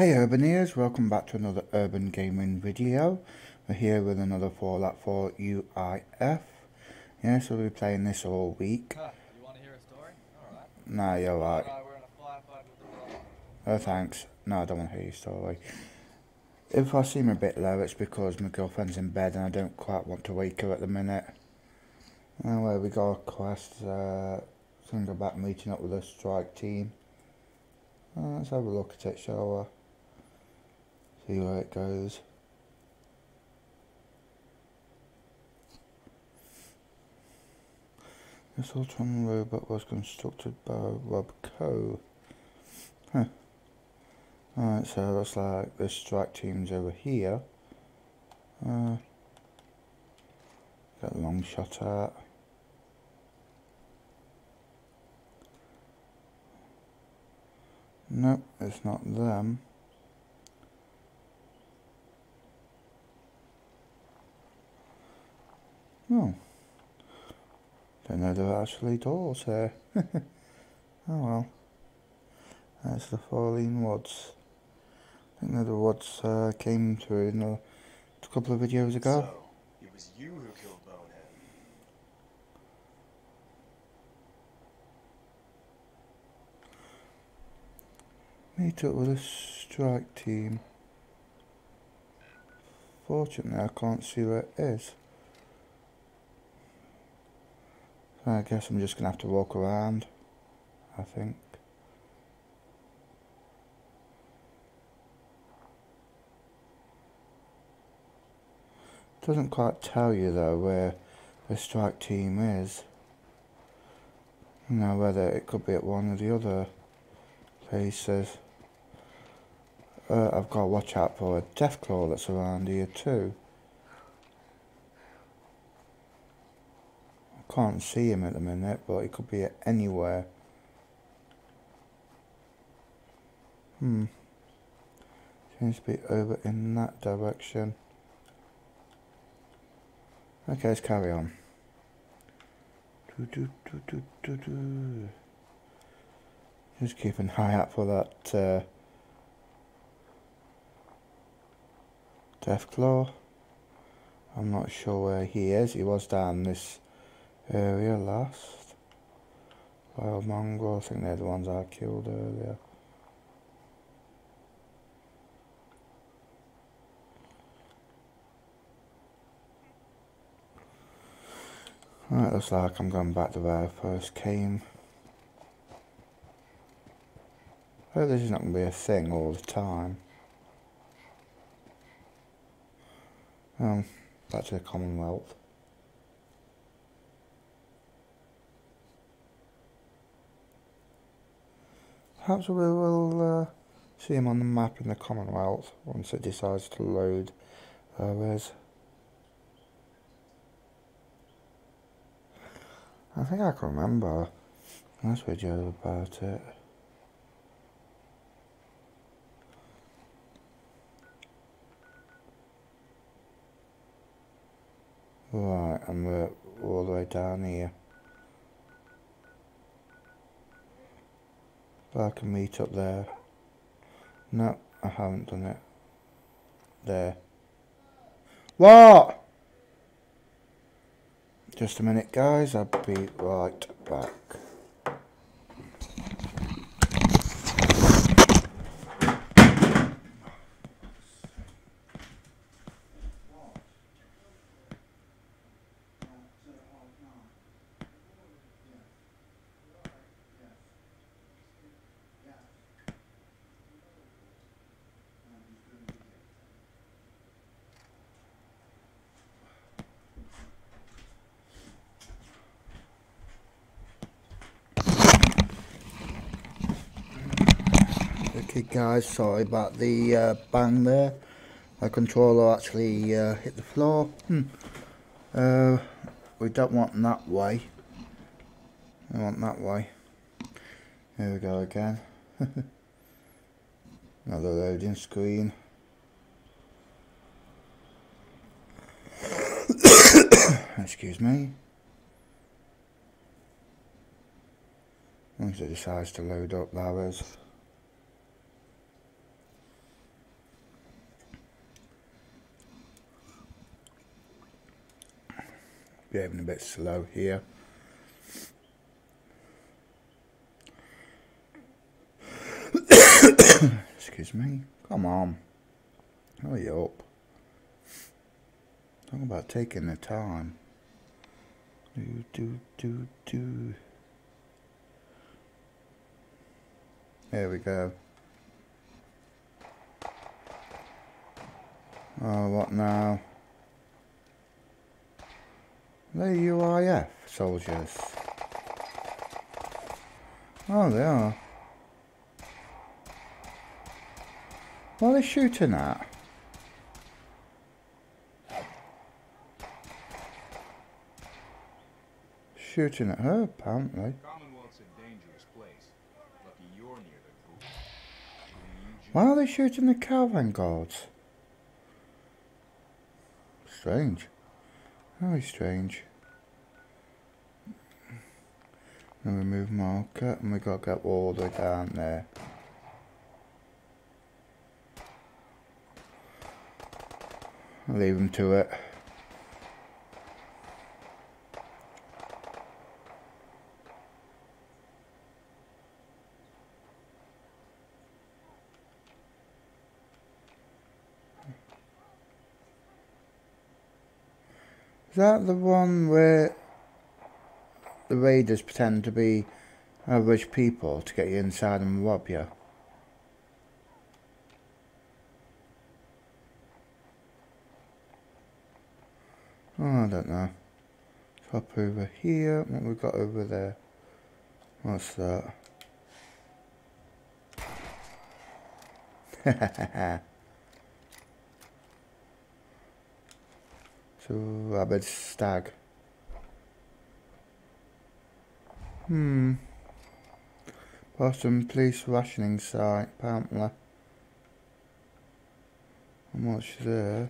Hey Urbaneers, welcome back to another urban gaming video. We're here with another Fallout 4 UIF. Yeah, so we'll be playing this all week. Huh, you want to hear a story? Alright. Nah, you're right. We're in a firefight with the dog. Oh, thanks. No, I don't want to hear your story. If I seem a bit low, it's because my girlfriend's in bed and I don't quite want to wake her at the minute. Anyway, we got a quest, something about meeting up with a strike team. Let's have a look at it, shall we? See where it goes. This Ultron robot was constructed by Rob Coe. Huh. Alright, so it looks like the strike team's over here. Got a long shot at. Nope, it's not them. Oh. Don't know there are actually doors here. Oh well. That's the falling woods. I think the woods came through in a couple of videos ago. So, it was you who killed Bonehead. Meet up with a strike team. Fortunately, I can't see where it is. So I guess I'm just going to have to walk around, I think. It doesn't quite tell you though where the strike team is. You know, whether it could be at one of the other places. I've got to watch out for a Deathclaw that's around here too. I can't see him at the minute, but he could be anywhere. Seems to be over in that direction. Okay, let's carry on. Just keep an eye out for that Deathclaw. I'm not sure where he is. He was down this area last. Wild mongrel, I think they're the ones I killed earlier. Right, looks like I'm going back to where I first came. Well, this is not going to be a thing all the time. Back to the Commonwealth. Perhaps we will see him on the map in the Commonwealth once it decides to load. There is. I think I can remember last video about it. Right, and we're all the way down here. But I can meet up there. No, I haven't done it. There. What? Just a minute, guys. I'll be right back. Okay guys, sorry about the bang there. My controller actually hit the floor. We don't want that way. We want that way. Here we go again. Another loading screen. Excuse me. Once it decides to load up, that is. behaving a bit slow here. Excuse me. Come on. Hurry up. Talk about taking the time. Do. There we go. Oh, what now? They're UIF soldiers. Oh, they are. What are they shooting at? Shooting at her, apparently. Commonwealth's a dangerous place. Lucky you're near the group. Why are they shooting the caravan guards? Strange. Very strange. And remove marker, and we got to go all the way down there. I'll leave them to it. Is that the one where the raiders pretend to be average people to get you inside and rob you? Oh, I don't know. Hop over here. What we got over there? What's that? So, rabid stag. Boston police rationing site, apparently. How much there?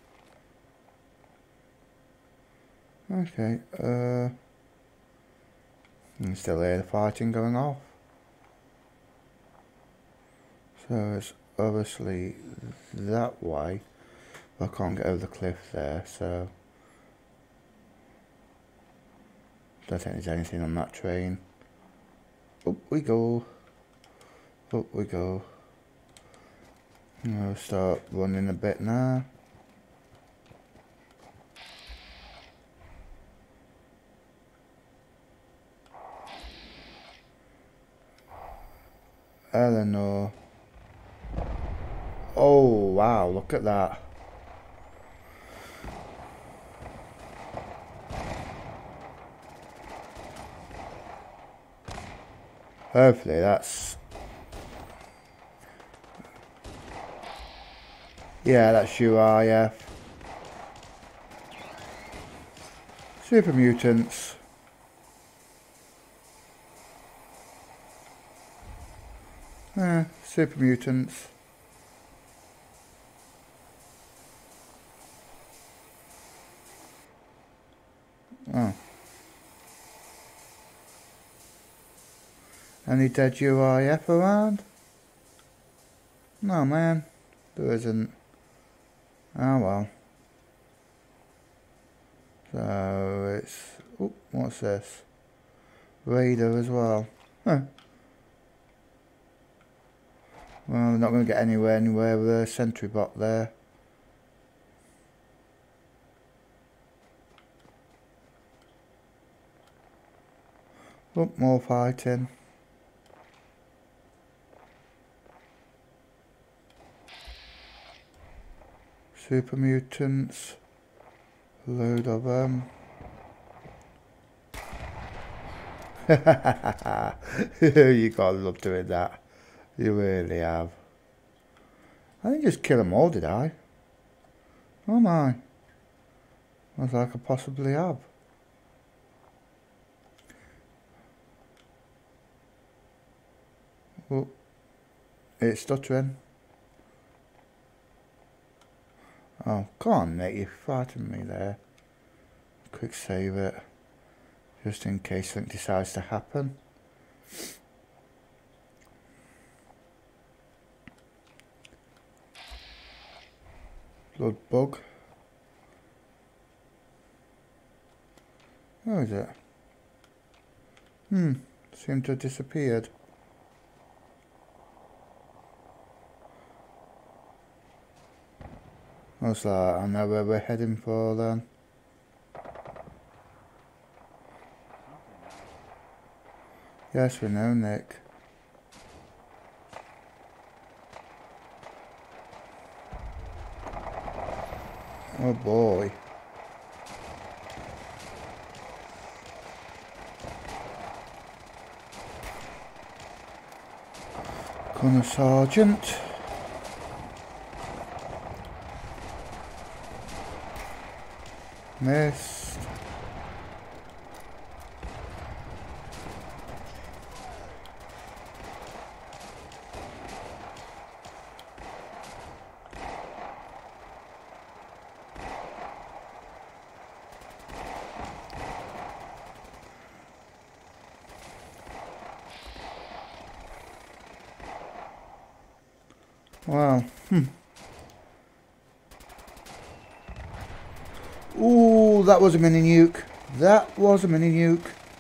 Okay, you can still hear the fighting going off. So it's obviously that way. I can't get over the cliff there, so don't think there's anything on that train. Up we go. Up we go. I'll start running a bit now. Eleanor. Oh wow, look at that. Hopefully that's... Yeah, that's UIF. Super mutants. Super mutants. Oh. Any dead UIF around? No, man. There isn't. Oh well. So it's... Oh, what's this? Raider as well. Huh. Well, we're not going to get anywhere with a sentry bot there. Oh, more fighting. Super mutants. A load of them. You gotta love doing that. You really have. I didn't just kill them all, did I? Oh my. I was like I possibly have. Oh, it's stuttering. Oh, come on, mate, you frightened me there. Quick save it. Just in case something decides to happen. Blood bug. Where is it? Seemed to have disappeared. Looks like I know where we're heading for then. Yes, we know, Nick. Oh boy. Connor Sergeant. Missed. Wow. Ooh, that was a mini nuke. That was a mini nuke.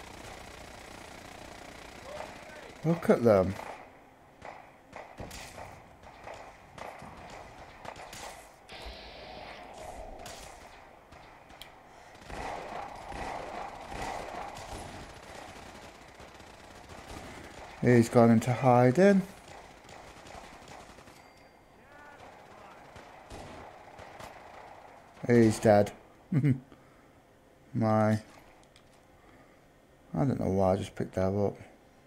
Look at them. He's gone into hiding. He's dead. My. I don't know why I just picked that up.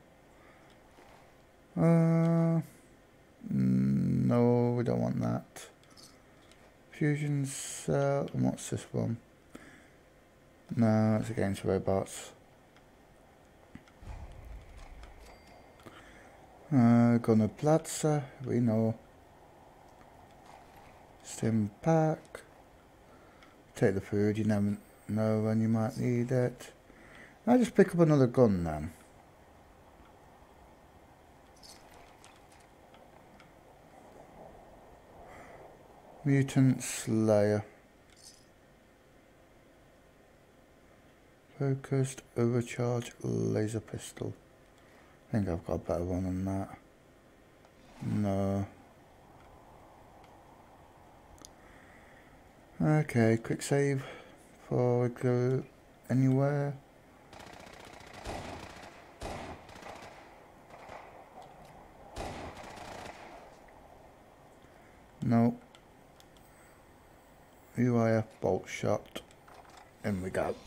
No, we don't want that. Fusion cell. And what's this one? No, it's against robots. Gonna Platza, we know. Stim pack. Take the food, you never know when you might need it. I'll just pick up another gun then. Mutant Slayer. Focused overcharge laser pistol. I think I've got a better one than that. No. Okay, quick save before we go anywhere. Nope. UIF bolt shot. In we go.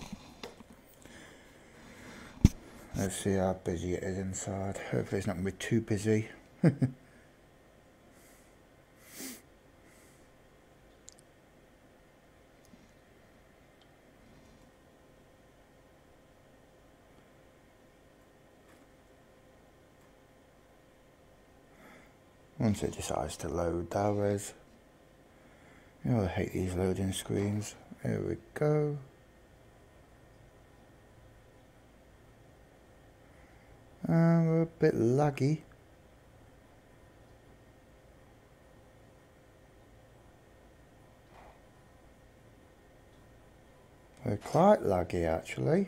Let's see how busy it is inside. Hopefully it's not going to be too busy. Once it decides to load, there is. You know, I hate these loading screens. Here we go. We're a bit laggy. We're quite laggy actually.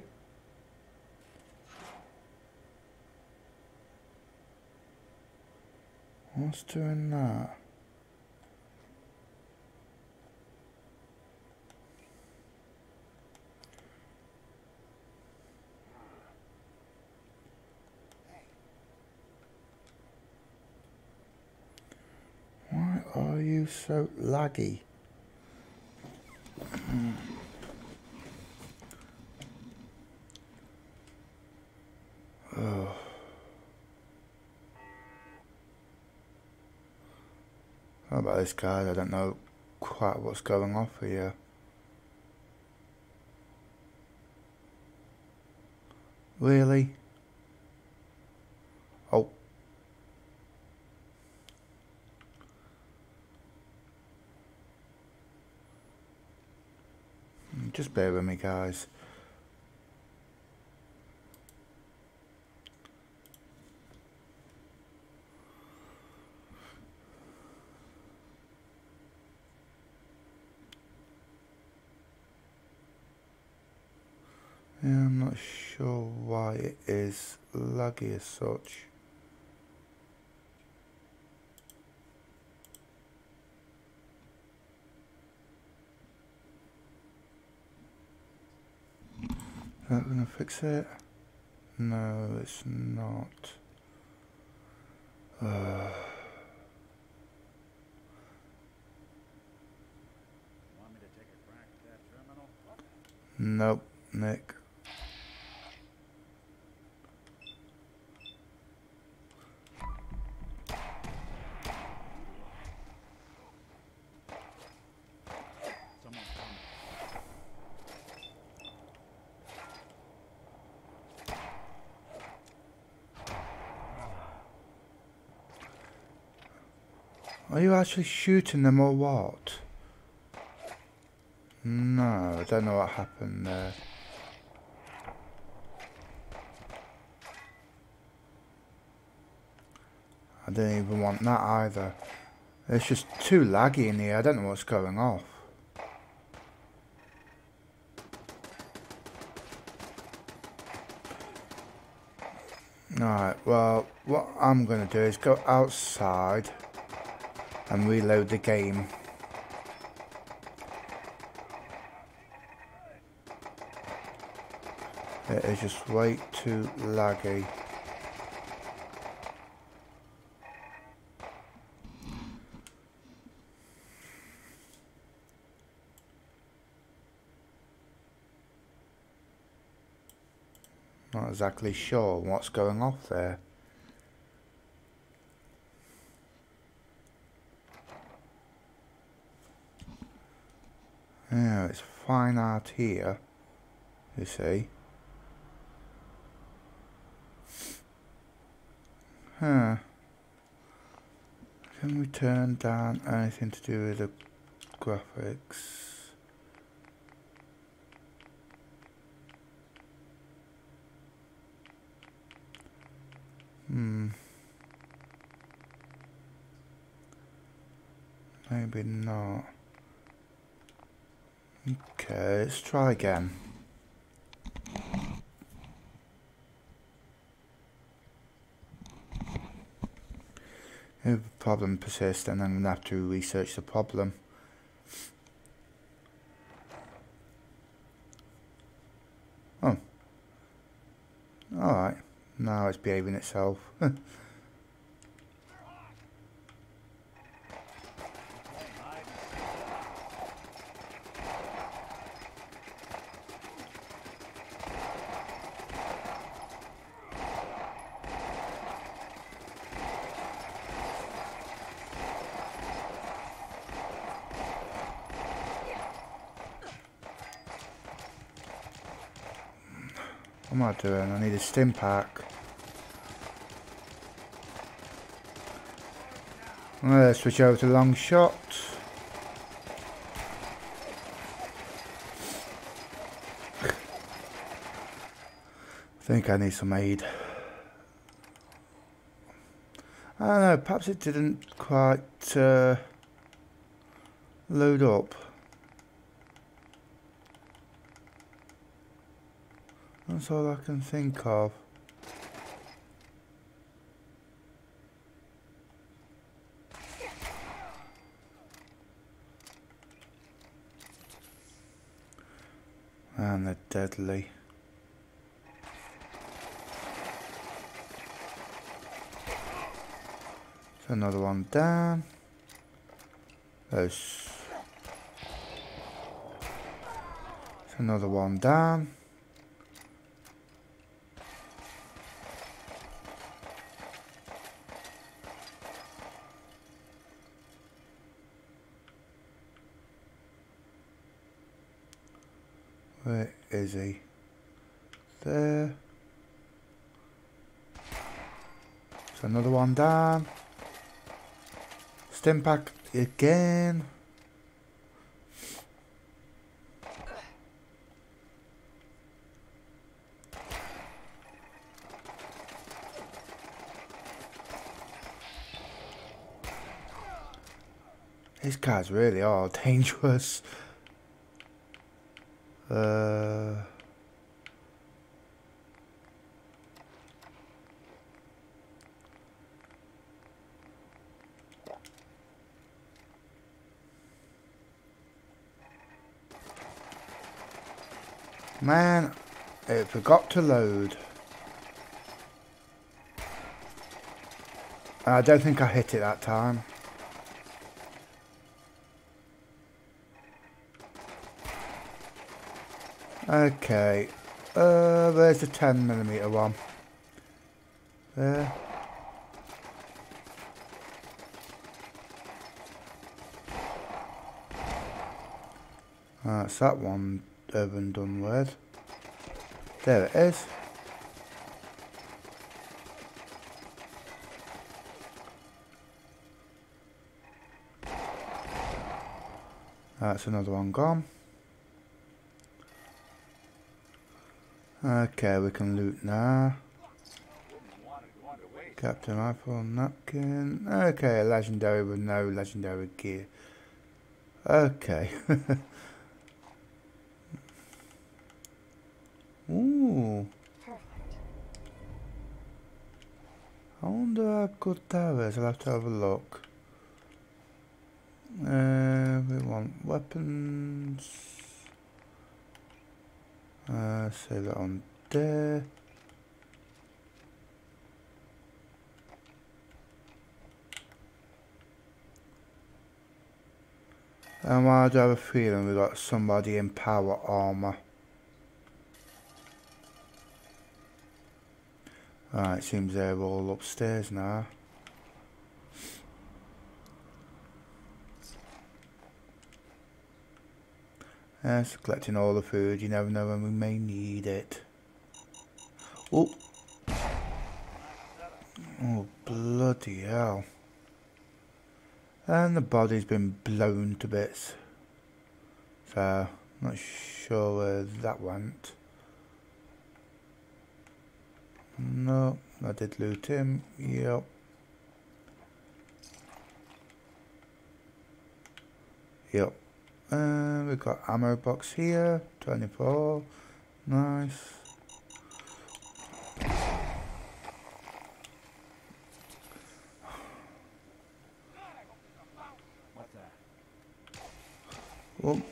What's doing that? Why are you so laggy? Oh. How about this guy? I don't know quite what's going off here. Really? Oh. Just bear with me, guys. Yeah, I'm not sure why it is laggy as such. Is that gonna fix it? No, it's not. Nope, Nick. Are you actually shooting them or what? No, I don't know what happened there. I didn't even want that either. It's just too laggy in here. I don't know what's going off. Alright, well, what I'm going to do is go outside and reload the game. It is just way too laggy. Not exactly sure what's going off there. Yeah, it's fine out here, you see. Huh. Can we turn down anything to do with the graphics? Maybe not. Okay, let's try again. If the problem persists, then I'm going to have to research the problem. Oh. Alright. Now it's behaving itself. What am I doing? I need a stim pack. Let's switch over to long shot. I think I need some aid. I don't know, perhaps it didn't quite load up. That's all I can think of. And they're deadly. So another one down. There's another one down. Where is he? There. So another one down. Stim pack again. These guys really are dangerous. Man, it forgot to load. I don't think I hit it that time. Okay. There's the 10mm one. There. That's that one over and done with. There it is. That's another one gone. Okay, we can loot now. Captain Rifle, napkin. Okay, a legendary with no legendary gear. Okay. Ooh. I wonder how good that is. I'll have to have a look. We want weapons. Save that on there. And I do have a feeling we got somebody in power armor. Right, seems they're all upstairs now. Yes, collecting all the food. You never know when we may need it. Oh, oh bloody hell! And the body's been blown to bits. So, not sure where that went. No, I did loot him. Yep. Yep. We've got ammo box here. 24. Nice. What's that? Oh.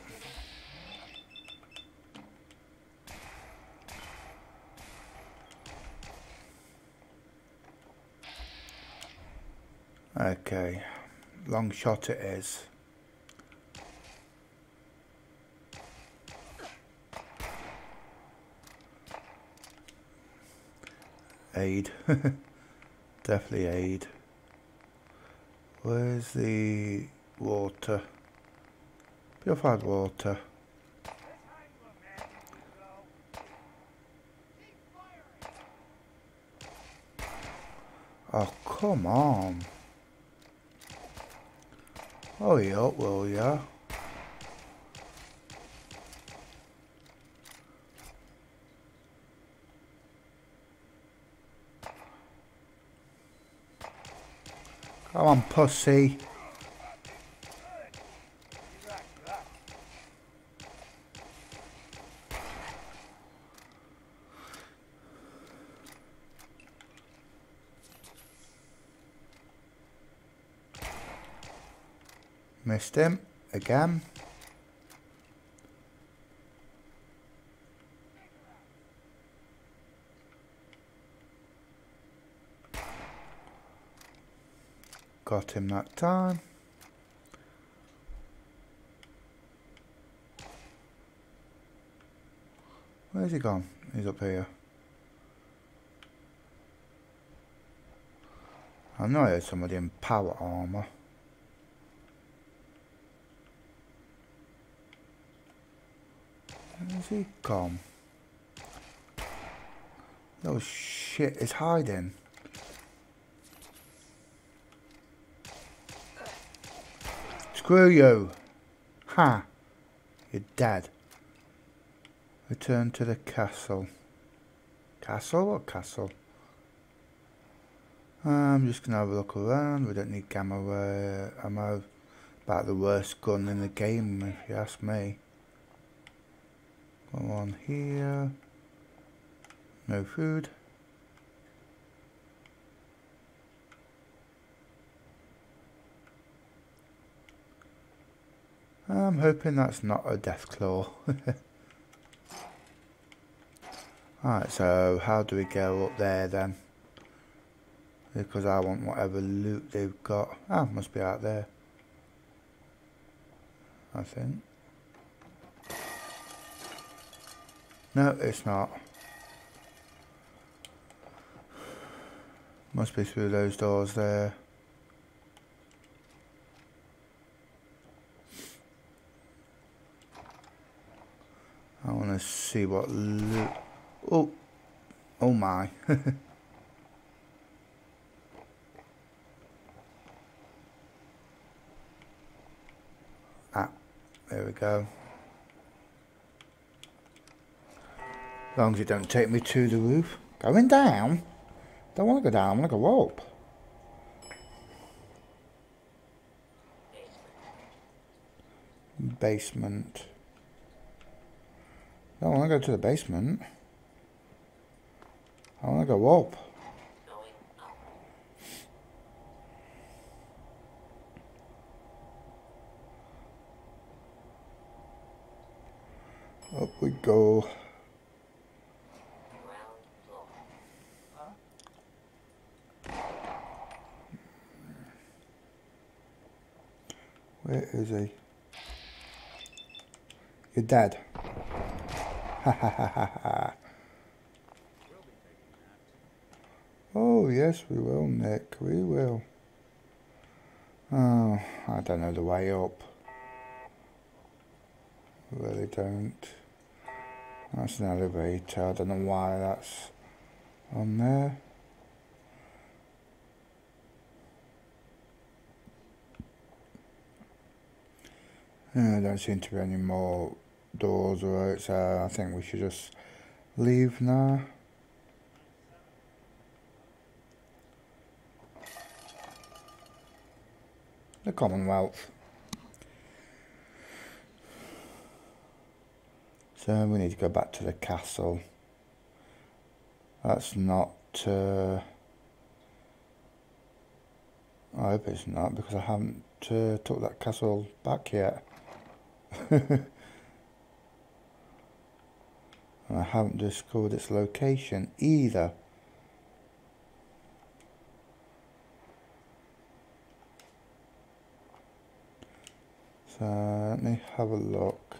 Okay, long shot it is. Aid. Definitely aid. Where's the water? Purified water. Oh, come on. Oh, yeah, will ya? Come on, pussy. Missed him again. Got him that time. Where's he gone? He's up here. I know I had somebody in power armor. Where's he gone? Little shit is hiding. Screw you. Ha. You're dead. Return to the castle. Castle? What castle? I'm just gonna have a look around. We don't need ammo. Ammo. About the worst gun in the game, if you ask me. Go on here. No food. I'm hoping that's not a death claw. Alright, so how do we go up there then? Because I want whatever loot they've got. Ah, must be out there, I think. No, it's not. Must be through those doors there. I want to see what loot. Oh, oh my. Ah, there we go. As long as it don't take me to the roof. Going down? Don't want to go down, I want to go up. Basement. Don't want to go to the basement. I want to go up. Up we go. Where is he? You're dead. Ha ha ha ha ha. Oh yes we will, Nick, we will. Oh, I don't know the way up. Really don't. That's an elevator, I don't know why that's on there. There don't seem to be any more doors or so I think we should just leave now. The Commonwealth. So we need to go back to the castle. That's not... I hope it's not, because I haven't took that castle back yet. And I haven't discovered its location either. So let me have a look.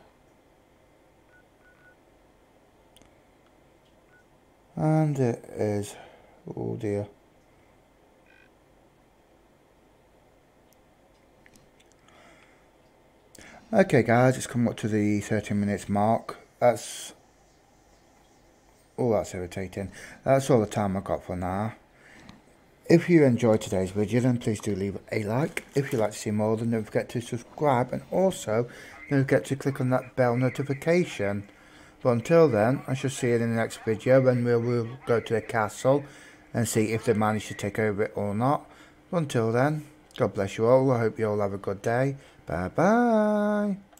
And it is, oh dear. Okay guys, it's come up to the 30 minutes mark. That's irritating. That's all the time I've got for now. If you enjoyed today's video, then please do leave a like. If you'd like to see more, then don't forget to subscribe, and also don't forget to click on that bell notification. But until then, I shall see you in the next video when we'll go to the castle and see if they manage to take over it or not. But until then, God bless you all. I hope you all have a good day. Bye bye.